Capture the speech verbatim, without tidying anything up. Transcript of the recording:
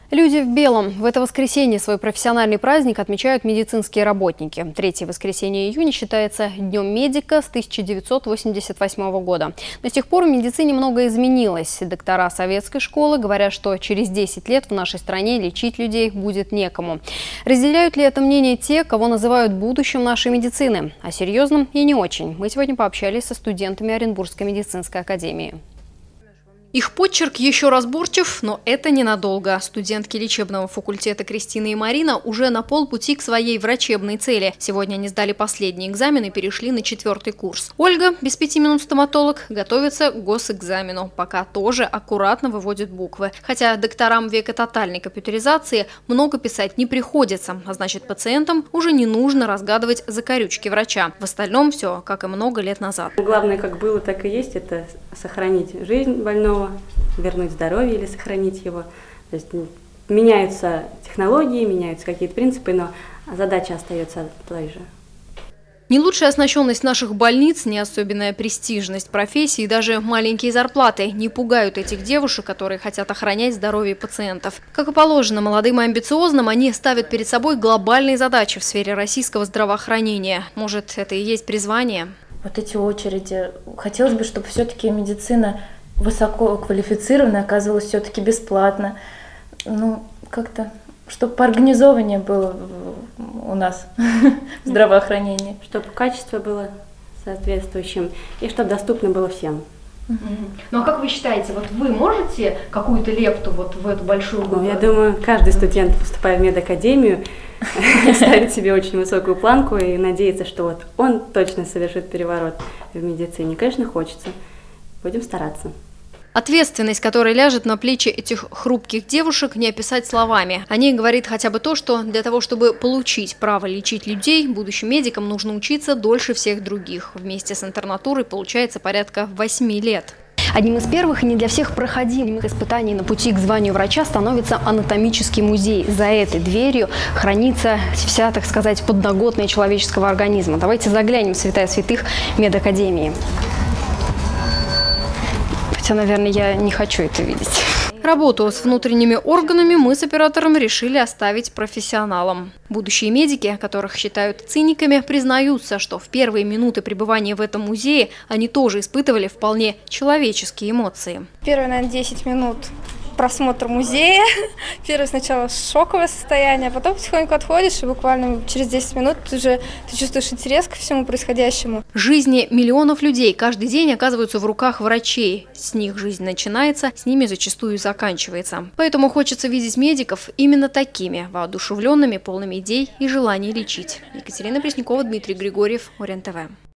Люди в белом. В это воскресенье свой профессиональный праздник отмечают медицинские работники. Третье воскресенье июня считается Днем медика с тысяча девятьсот восемьдесят восьмого года. Но с тех пор в медицине многое изменилось. Доктора советской школы говорят, что через десять лет в нашей стране лечить людей будет некому. Разделяют ли это мнение те, кого называют будущим нашей медицины? О серьезном и не очень. Мы сегодня пообщались со студентами Оренбургской медицинской академии. Их почерк еще разборчив, но это ненадолго. Студентки лечебного факультета Кристина и Марина уже на полпути к своей врачебной цели. Сегодня они сдали последний экзамен и перешли на четвертый курс. Ольга, без пяти минут стоматолог, готовится к госэкзамену. Пока тоже аккуратно выводит буквы. Хотя докторам века тотальной компьютеризации много писать не приходится, а значит пациентам уже не нужно разгадывать закорючки врача. В остальном все, как и много лет назад. Главное, как было, так и есть, это сохранить жизнь больного, вернуть здоровье или сохранить его. То есть меняются технологии, меняются какие-то принципы, но задача остается той же. Не лучшая оснащенность наших больниц, не особенная престижность профессии и даже маленькие зарплаты не пугают этих девушек, которые хотят охранять здоровье пациентов. Как и положено молодым и амбициозным, они ставят перед собой глобальные задачи в сфере российского здравоохранения. Может, это и есть призвание? Вот эти очереди. Хотелось бы, чтобы все-таки медицина высококвалифицированная оказывалась все-таки бесплатно. Ну, как-то, чтобы поорганизованнее было у нас в здравоохранении. Чтобы качество было соответствующим и чтобы доступно было всем. Ну а как вы считаете, вот вы можете какую-то лепту вот в эту большую группу? Ну, я думаю, каждый студент, поступая в медакадемию, ставит себе очень высокую планку и надеется, что вот он точно совершит переворот в медицине. Конечно, хочется. Будем стараться. Ответственность, которая ляжет на плечи этих хрупких девушек, не описать словами. О ней говорит хотя бы то, что для того, чтобы получить право лечить людей, будущим медикам нужно учиться дольше всех других. Вместе с интернатурой получается порядка восьми лет. Одним из первых и не для всех проходимых испытаний на пути к званию врача становится анатомический музей. За этой дверью хранится вся, так сказать, подноготная человеческого организма. Давайте заглянем в святая святых медакадемии. Хотя, наверное, я не хочу это видеть. Работу с внутренними органами мы с оператором решили оставить профессионалам. Будущие медики, которых считают циниками, признаются, что в первые минуты пребывания в этом музее они тоже испытывали вполне человеческие эмоции. Первые, наверное, десять минут просмотр музея. Первое сначала шоковое состояние, а потом потихоньку отходишь, и буквально через десять минут ты уже ты чувствуешь интерес ко всему происходящему. Жизни миллионов людей каждый день оказываются в руках врачей. С них жизнь начинается, с ними зачастую заканчивается. Поэтому хочется видеть медиков именно такими, воодушевленными, полными идей и желания лечить. Екатерина Преснякова, Дмитрий Григорьев, Орен ТВ.